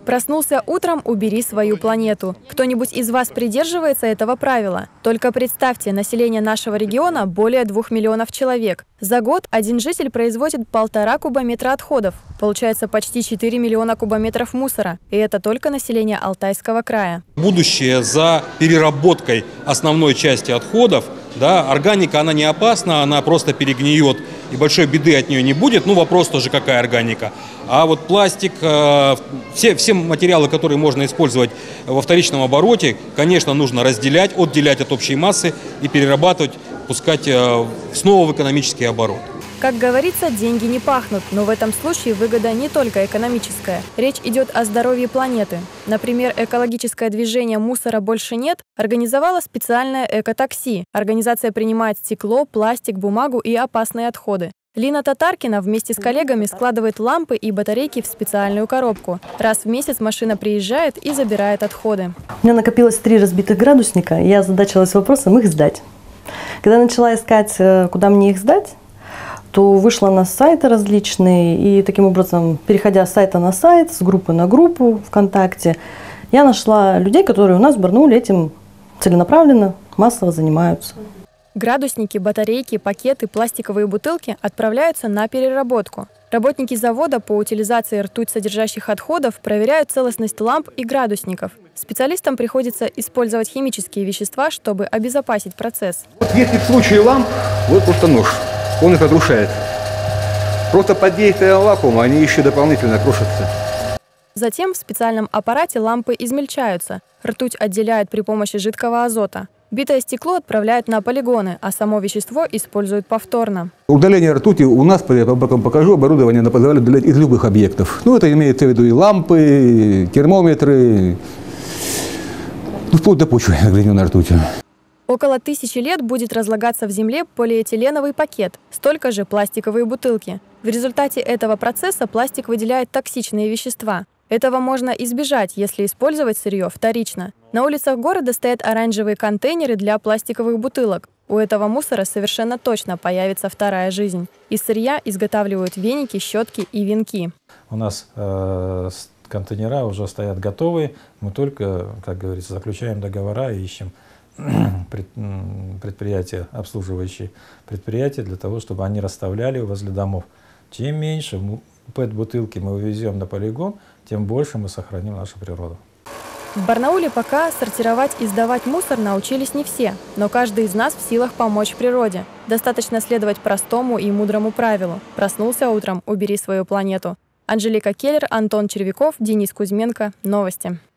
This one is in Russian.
Проснулся утром – убери свою планету. Кто-нибудь из вас придерживается этого правила? Только представьте, население нашего региона более 2 миллионов человек. За год один житель производит 1,5 кубометра отходов. Получается почти 4 миллиона кубометров мусора. И это только население Алтайского края. Будущее за переработкой основной части отходов. Да, органика, она не опасна, она просто перегниет, и большой беды от нее не будет. Ну, вопрос тоже, какая органика. А вот пластик, все материалы, которые можно использовать во вторичном обороте, конечно, нужно разделять, отделять от общей массы и перерабатывать, пускать снова в экономический оборот. Как говорится, деньги не пахнут, но в этом случае выгода не только экономическая. Речь идет о здоровье планеты. Например, экологическое движение «Мусора больше нет» организовало специальное экотакси. Организация принимает стекло, пластик, бумагу и опасные отходы. Лина Татаркина вместе с коллегами складывает лампы и батарейки в специальную коробку. Раз в месяц машина приезжает и забирает отходы. У меня накопилось 3 разбитых градусника, и я озадачилась вопросом их сдать. Когда начала искать, куда мне их сдать, то вышла на сайты различные, и таким образом, переходя с сайта на сайт, с группы на группу ВКонтакте, я нашла людей, которые у нас в Барнауле этим целенаправленно, массово занимаются. Градусники, батарейки, пакеты, пластиковые бутылки отправляются на переработку. Работники завода по утилизации ртуть содержащих отходов проверяют целостность ламп и градусников. Специалистам приходится использовать химические вещества, чтобы обезопасить процесс. Вот если в случае ламп, вот просто нож, он их разрушает. Просто под действием вакуума они еще дополнительно крушатся. Затем в специальном аппарате лампы измельчаются. Ртуть отделяют при помощи жидкого азота. Битое стекло отправляют на полигоны, а само вещество используют повторно. Удаление ртути у нас, я потом покажу, оборудование позволяет удалять из любых объектов. Ну, это имеется в виду и лампы, и термометры, ну, вплоть до почвы, граненой ртути. Около 1000 лет будет разлагаться в земле полиэтиленовый пакет, столько же пластиковые бутылки. В результате этого процесса пластик выделяет токсичные вещества. Этого можно избежать, если использовать сырье вторично. На улицах города стоят оранжевые контейнеры для пластиковых бутылок. У этого мусора совершенно точно появится вторая жизнь. Из сырья изготавливают веники, щетки и венки. У нас контейнера уже стоят готовые. Мы только, как говорится, заключаем договора и ищем предприятия, обслуживающие предприятия, для того, чтобы они расставляли возле домов. Чем меньше ПЭТ-бутылки мы увезем на полигон, тем больше мы сохраним нашу природу. В Барнауле пока сортировать и сдавать мусор научились не все, но каждый из нас в силах помочь природе. Достаточно следовать простому и мудрому правилу. Проснулся утром – убери свою планету. Анжелика Келлер, Антон Червяков, Денис Кузьменко. Новости.